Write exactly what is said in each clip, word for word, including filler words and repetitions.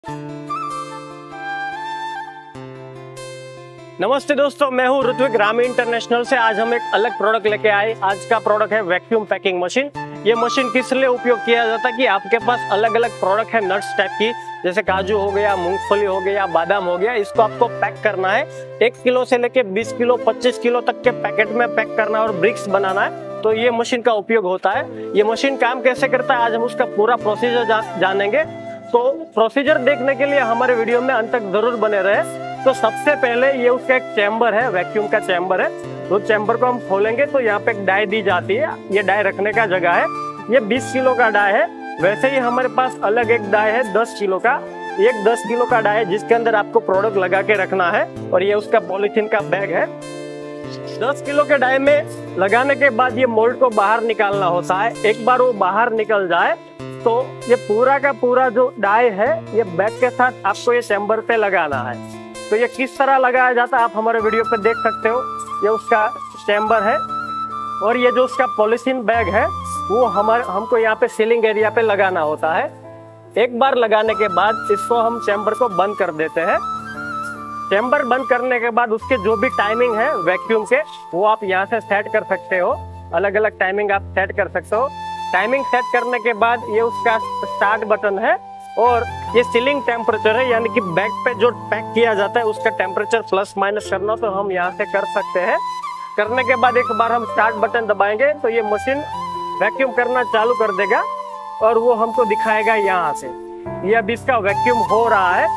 नमस्ते दोस्तों, मैं हूं ऋत्विक रामी इंटरनेशनल से। आज हम एक अलग प्रोडक्ट लेके आए। आज का प्रोडक्ट है वैक्यूम पैकिंग मशीन। ये मशीन किस लिए उपयोग किया जाता है कि आपके पास अलग अलग प्रोडक्ट है नट्स टाइप की, जैसे काजू हो गया, मूंगफली हो गया, बादाम हो गया। इसको आपको पैक करना है। एक किलो से लेके बीस किलो पच्चीस किलो तक के पैकेट में पैक करना है और ब्रिक्स बनाना है, तो ये मशीन का उपयोग होता है। ये मशीन काम कैसे करता है आज हम उसका पूरा प्रोसीजर जा, जानेंगे। तो प्रोसीजर देखने के लिए हमारे वीडियो में अंत तक जरूर बने रहे। तो सबसे पहले ये उसका एक चैम्बर है, वैक्यूम का चैम्बर है। तो चैम्बर को हम खोलेंगे तो यहाँ पे एक डाई दी जाती है। ये डाई रखने का जगह है। ये बीस किलो का डाई है। वैसे ही हमारे पास अलग एक डाई है दस किलो का। एक दस किलो का डाई है जिसके अंदर आपको प्रोडक्ट लगा के रखना है, और ये उसका पॉलिथीन का बैग है। दस किलो के डाई में लगाने के बाद ये मोल्ड को बाहर निकालना होता है। एक बार वो बाहर निकल जाए तो ये पूरा का पूरा जो डाई है ये बैग के साथ आपको ये चैम्बर पे लगाना है। तो ये किस तरह लगाया जाता है आप हमारे वीडियो पे देख सकते हो। ये उसका चैम्बर है और ये जो उसका पॉलिथीन बैग है वो हमारे हमको यहाँ पे सीलिंग एरिया पे लगाना होता है। एक बार लगाने के बाद इसको हम चैम्बर को बंद कर देते हैं। चैम्बर बंद करने के बाद उसके जो भी टाइमिंग है वैक्यूम के वो आप यहाँ से सेट कर सकते हो। अलग अलग टाइमिंग आप सेट कर सकते हो। टाइमिंग सेट करने के बाद ये उसका स्टार्ट बटन है और ये सीलिंग टेम्परेचर है, यानी कि बैग पे जो पैक किया जाता है उसका टेम्परेचर प्लस माइनस करना तो हम यहाँ से कर सकते हैं। करने के बाद एक बार हम स्टार्ट बटन दबाएंगे तो ये मशीन वैक्यूम करना चालू कर देगा और वो हमको दिखाएगा यहाँ से। ये अभी इसका वैक्यूम हो रहा है।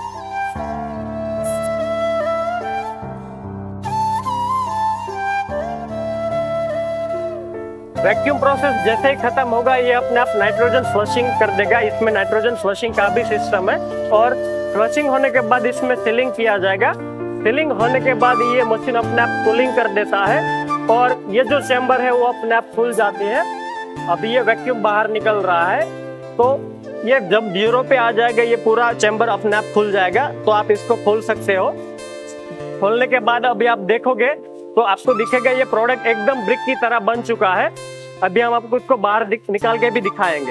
वैक्यूम प्रोसेस जैसे ही खत्म होगा ये अपने आप नाइट्रोजन फ्लशिंग कर देगा। इसमें नाइट्रोजन फ्लशिंग का भी सिस्टम है और फ्लशिंग होने के बाद इसमें सीलिंग किया जाएगा। सीलिंग होने के बाद ये मशीन अपने आप कूलिंग कर देता है और ये जो चैम्बर है वो अपने आप खुल जाती है। अभी ये वैक्यूम बाहर निकल रहा है तो ये जब जीरो पे आ जाएगा ये पूरा चैम्बर अपने आप खुल जाएगा। तो आप इसको खोल सकते हो। खोलने के बाद अभी आप देखोगे तो आपको दिखेगा ये प्रोडक्ट एकदम ब्रिक की तरह बन चुका है। अभी हम आपको इसको बाहर निकाल के भी दिखाएंगे।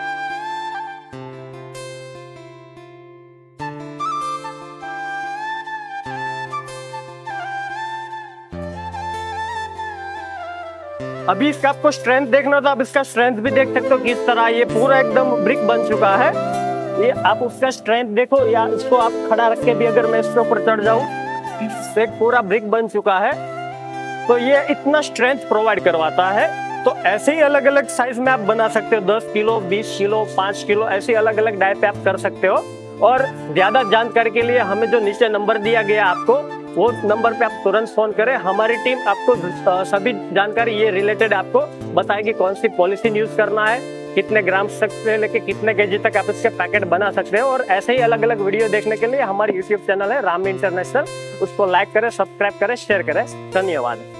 अभी इसका आपको स्ट्रेंथ देखना तो आप इसका स्ट्रेंथ भी देख सकते हो किस तरह ये पूरा एकदम ब्रिक बन चुका है। ये आप उसका स्ट्रेंथ देखो, या इसको आप खड़ा रख के भी अगर मैं इसके ऊपर चढ़ जाऊं तो एक पूरा ब्रिक बन चुका है। तो ये इतना स्ट्रेंथ प्रोवाइड करवाता है। तो ऐसे ही अलग अलग साइज में आप बना सकते हो। दस किलो, बीस किलो, पाँच किलो ऐसे अलग अलग डाई पे आप कर सकते हो। और ज्यादा जानकारी के लिए हमें जो नीचे नंबर दिया गया आपको वो नंबर पे आप तुरंत फोन करें। हमारी टीम आपको सभी जानकारी ये रिलेटेड आपको बताएगी। कौन सी पॉलिथीन यूज करना है, कितने ग्राम तक से लेके कितने केजी तक आप इसके पैकेट बना सकते हो। और ऐसे ही अलग अलग वीडियो देखने के लिए हमारी यूट्यूब चैनल है रामी इंटरनेशनल, उसको लाइक करें, सब्सक्राइब करें, शेयर करें। धन्यवाद।